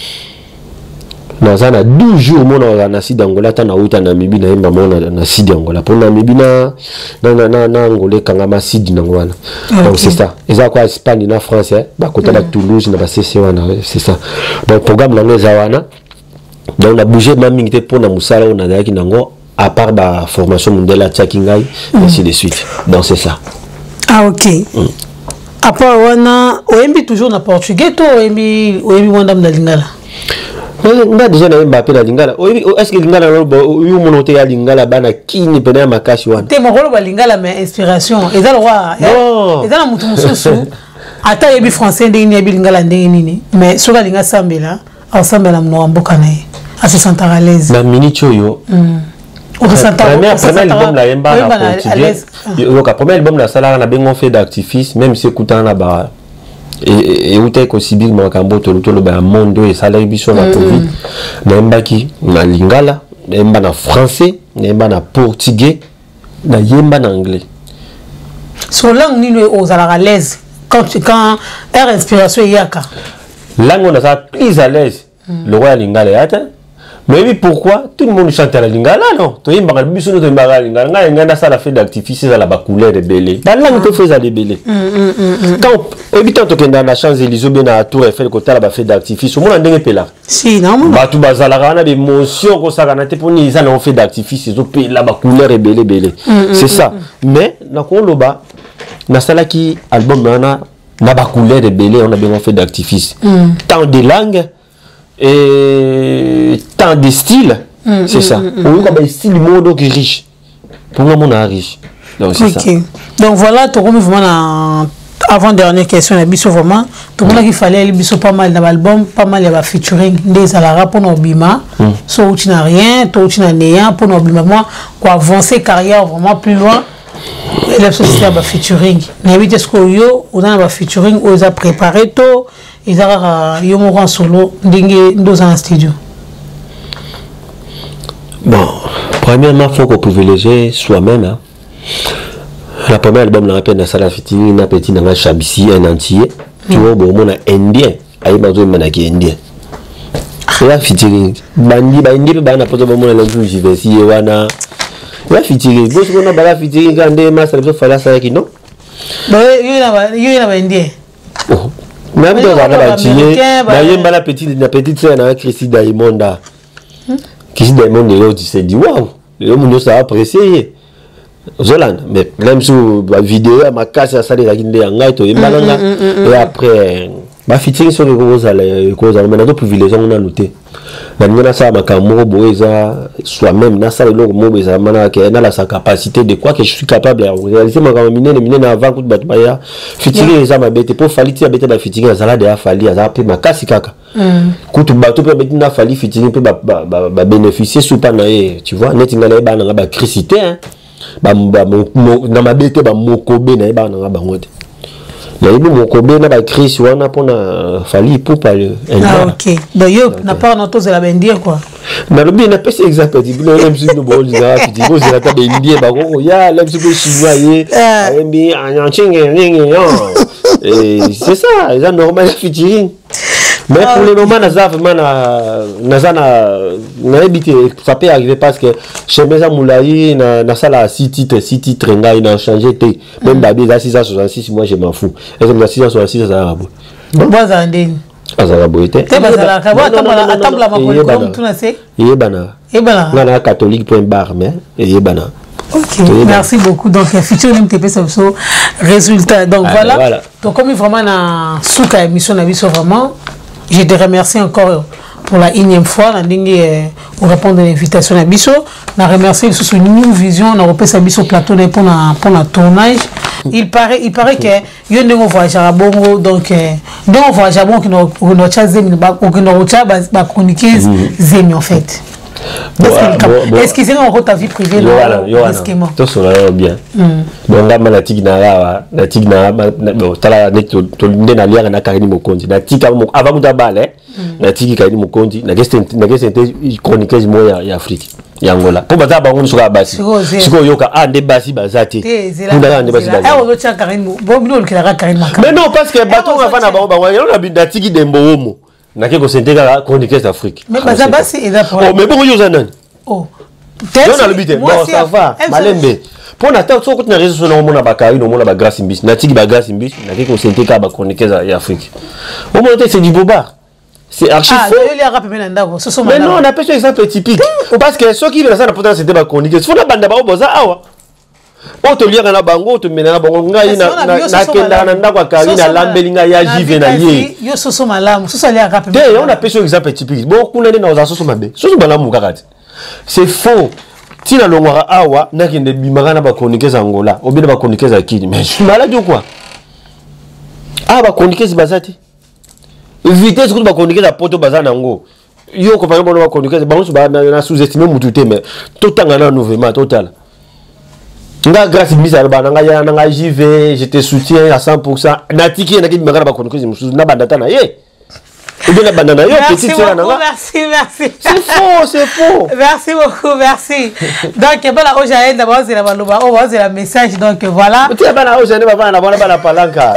Dans un 12 jours, mon nasi d'Angola, t'en as eu en Namibie, na nasi d'Angola. Pour Namibie, na Angolais, Kangama, Sidi d'Angola. Donc c'est ça. Et ça, quoi, Espagne, na France, bah, côté de Toulouse, na c'est ça. Donc, programme, na Zawana. Donc, on a bougé, ma mingte pour na Moussala, on a d'ailleurs qui n'ango, à part la formation mondiale à Tchakingai, ainsi de suite. Donc, c'est ça. Ah, ok. À part, on a toujours na portugais, toi, on a Wandam Lingala. On a déjà Mbappé la Lingala. Est-ce que Lingala eu monoté à Lingala bana qui ne peut pas makashi wana. Te mon rôle ba Lingala mais inspiration. Et dans le roi. Et dans la mutumusou. Ata yebi français ndenge yebi Lingala ndenge nini. Mais soka Lingala sambela, ensemble na mno mboka na ye. À se sentir à l'aise. Na mini choyo. Premier album la yemba na portugais. Le premier album la sala na bengo fait d'activisme même si écoutant la ba et où t'es aussi bien mon cambo tout le bas monde et ça l'a sur la Covid n'aimba qui na lingala n'aimba na français n'aimba na portugais na yemba na anglais sur langue ni aux à l'aise quand air inspiration yaka langue on a ça plus à l'aise le roi lingala attends mais oui pourquoi tout le monde chante la lingala non toi il m'a dit sur la lingala ngana ça la fait d'activité ça la ba couleur de belé dans langue tu fais ça de belé quand évitant to kenda na Champs-Élysées bien na Tour Eiffel côté la ba fait d'activité au monde ndenge pela si non ba tu bazala na des émotions ko ça na te poni ça na fait d'activité zo pela ba couleur de belé c'est ça mais na ko loba na sala qui album na ba couleur de belé on a bien fait d'activité tant de langues et tant de styles, c'est ça. On a un style mode qui est riche. Pour moi, on est riche. Donc, c'est ça. Donc, voilà, tu as vraiment avant dernière question, vraiment, tout le monde qu'il fallait pas mal d'albums, pas mal de featuring, des alara pour nos bima, soit tu n'as rien, toi tu n'as rien, pour nos bima, moi, quoi avancer carrière vraiment plus loin. Et la société a featuring. N'habite ce qu'on on a un featuring, on a préparé tout. Ils ont un solo dans un studio. Bon, premièrement, il faut qu'on privilégie soi-même. Hein. La première album, on a appelé Nasala Fitini, on a appelé Nanga Chabisi, un entier. Tu vois, bon, on a indien. Aïe, mazo, on a indien. La Fitini, Bandi, on a posé bon, on a l'influence, j'y vais, si, Wana. La Fitini, bon, si on a la Fitini, quand on a ma salle, il faut faire ça, non? Bon, il y a un indien. Même dans la petite sœur na Chrissy Diamonda. Chrissy Diamond il s'est dit waouh, le monde ça apprécié. Zolan mais même sur la vidéo ma casse ça les aginde ngai to imalanga et après ba featuring sur les causes mais na to privilège on a noté. Na ngena ça makamoro boeza soi-même na ça le mo boeza mana que na la sa capacité de quoi que je suis capable de réaliser makamoro mine avant coup de batmaya featuring ça ma bête pour faliti bête ba featuring ça là de fali ça pe makasi kaka kutu bato pe bête na fali featuring pe ba bénéficier sous pas na tu vois net ngala ba na ba cricité hein ba na ma bête ba mokobe na ba na ba ngote il y a eu mon combien na ba Chris wana pona fali pour parler. Ah ok. Donc yo n'a pas dans tous la bendir quoi. Na le bien na pèse exact dit non même si nous bon là petit go c'est la ta bendir ba ko ya là si ko chinois yé. Mbi et c'est ça, c'est normal featuring. Mais pour le moment, na habité, ça peut arriver parce que chez Mesa Moulaï, na sala 6 titres, il a changé. Même Babi, 666, moi je m'en fous. Et comme 666, ça va. Moi, ça a ça va boiter. Catholique.bar, mais ok, merci beaucoup. Donc, futur MTP, c'est le résultat. Donc, voilà. Donc, comme vraiment, na souka émission, vraiment. Je te remercie encore pour la énième fois. On répond à l'invitation à Bisso. On remercie sur une vision. On a repris sa Bisso plateau pour le tournage. Il paraît que il y a un voyage à Bongo. Donc, on voyage à Bongo qui nous chroniquer Zemi en fait. Excusez-moi encore ta vie privée là. Tout sera bien. Donc là la tigre na tigre bon tala to ndena liara na karini mokonzi na tika avant mutabale na tigre karini mokonzi na geste chroniqueuse moya ya Afrique ya Angola pour bata bango soka basi siko yoka ande basi bazati kuna ande basi bazati on tient karini bon bino le kila karini makamba mais non parce que bato va na bango bango na binda tigre dembo homo na ke ko senteka chroniqueuse d'Afrique mais basi et d'après oh mais beaucoup yo zanan oh on a le but bon ça va malembe pour na tato ko na réseau sur no mona bakari no mona ba grâce mbisi na tigi ba grâce mbisi na ke ko senteka ba chroniqueuse ya Afrique au moins c'est du boba c'est archi faux mais non on appelle ça exemple typique parce que ceux qui veulent ça na pourtant c'était ba chroniqueuse faut na banda ba boza awa on te lire na bango te mena na bango ngai na kenda na ndako akari na lambelinga ya jive na ye yo soso malamu soso ali rappeler on appelle ça exemple typique bon kuna na oza soso mabe soso malamu kakati c'est faux. Si la longue awa n'a qu'une de bimara na ba chroniqueuse Angola, ou bien ba chroniqueuse Akini, mais je suis malade ou quoi? Ah ba chroniqueuse bazati. Vitesse que ba chroniqueuse à Porto Bazan Ango. Yo comparé ba chroniqueuse ba on na sous-estimé mututé mais total na nouvellement total. Nga grâce mise ba nga ya nga JV, je te soutiens à 100%. Na tiki na ki bimara ba chroniqueuse musu na bandata na ye. Merci beaucoup, merci. C'est faux. Merci beaucoup, merci. Donc, voilà, aujourd'hui, d'abord, c'est la message. Donc, voilà. Tu es là, aujourd'hui, la palanca.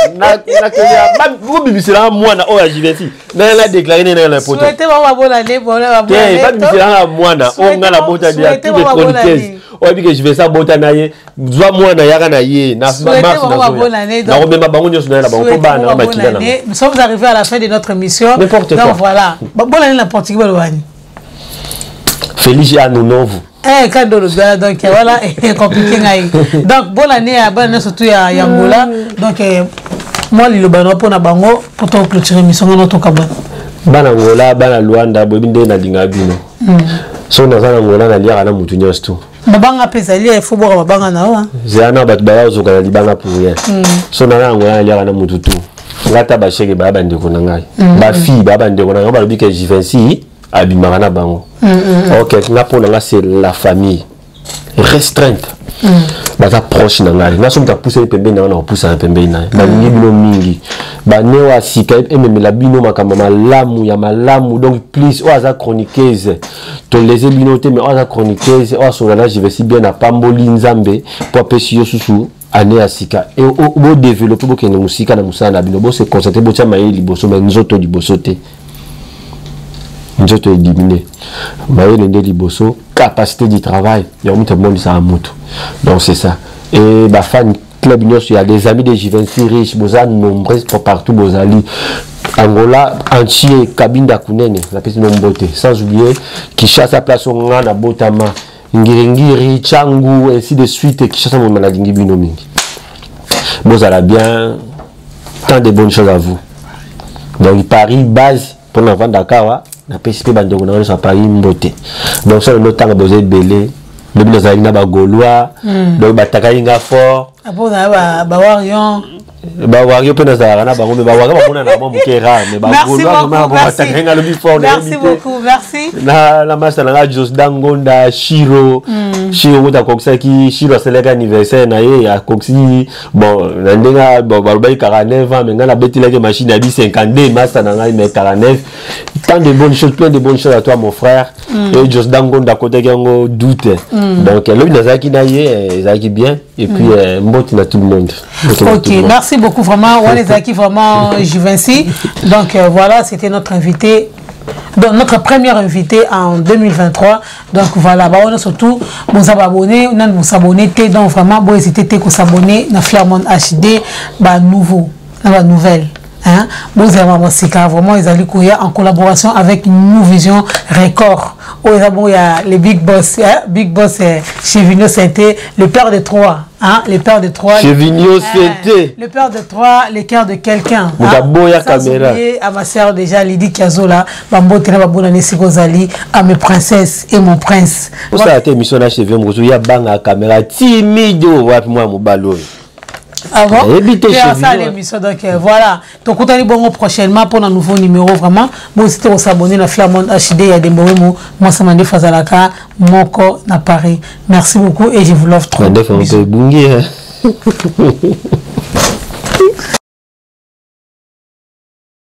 Moi, na déclaré dans la poto. Souhaitez bonne année, bonne année. Oui, que je vais ça bonne année. Moi na yaka na ye na bonne année. Nous sommes arrivés à la fin de notre émission. Donc voilà. Bonne année la Portugal. Feliz ano novo. Quand donc voilà, compliqué. Donc bonne année surtout à Angola. Donc moi le bano pour na bango pour ton clôturer émission notre cabane. Bana Angola, bana Luanda, bobinde na linga bino. So na Angola na liara na mutu nyosto. Babanga pesali il faut boire babanga na wa. Zana bat bala zo kana libanga pour rien. So na Angola na liara na mutu tu. Ngata ba shege ba bande ko ngai. Ba fille ba bande ko ngai ba lobi ke J26 abimaka na bango. OK, na pour nga c'est la famille restreinte. Baza proche na ngai. Na somme ta pousser pembe na na pousser na pembe na. Ba ngi bino mingi. Ba newa sika ememela bino makamba malamu ya malamu donc plus oza chroniqueuse to les bino te mais oza chroniqueuse o sonala je vais si bien na pamboli nzambe pour pesi yo susu ane ya sika et o développer bo kene musika na musana na bino bo se concentrer bo tia maye liboso mais nzoto liboso te nzoto éliminer maye le liboso capacité du travail ya mutu monde ça mutu donc c'est ça et ba fan club il y a des amis de J26 riches, boza nombreux partout bozali. Angola entier, Kabinda Kunene, la petite nomboté. Sans oublier Kinshasa place on a Botama, Ngirengiri, Changu, ainsi de suite. Kinshasa mon maladie binomingi. Bozala bien, tant de bonnes choses à vous. Donc Paris base pour l'enfant Dakar, la PCP Bandego na sur Paris mboté. Donc ça le temps bozé belé. Le billet na ba Gaulois, donc batakainga fort. Bawarion. Bawario pe na zara na bango me bawaga bamona na bombo kera me ba Gaulois ma batakainga le bi fort. Merci beaucoup, merci. Na la master na Jos Dangonda Shiro. Shiro mota koksaki Shiro seleka anniversaire na ye ya koksi bon na ndenga barubai 49 ans mais ngana betila ke machine à 52 master na ngai mais 49 tant de bonnes choses, plein de bonnes choses à toi mon frère. Et Jos Dangonda côté gango doute. Donc le nazaki na ye zaki bien et puis mboti na tout le monde. OK, merci beaucoup vraiment. On les acquis vraiment J26. Donc voilà, c'était notre invité. Donc notre première invité en 2023. Donc voilà, bah on a surtout vous abonner, on a vous abonner, donc vraiment bon hésiter à s'abonner na Flamand HD, bah nouveau, la nouvelle. Hein? Bon, vraiment, ils allaient courir en collaboration avec New Vision Record. Il y a les Big Boss, hein? Big Boss chez Vigno Sainté, le père de Troyes. Hein? Le père de Troyes. Chez Vigno Sainté. Le père de Troyes, le cœur de quelqu'un. Sans oublier à ma soeur déjà, Lydie Kiazola, Bambo Tena Bonane Sigozali, à mes princesses et mon prince. Pour ça, la émission là chez Vigno, il y a bang à caméra timide, moi, mon ballon. Ah bon? C'est ça l'émission. Donc voilà. Donc on allez bon prochainement pour un nouveau numéro vraiment. Bon c'était on s'abonner à Flamand HD il y a des mots moi ça m'a dit Fazalaka Moko na Paris. Merci beaucoup et je vous love trop.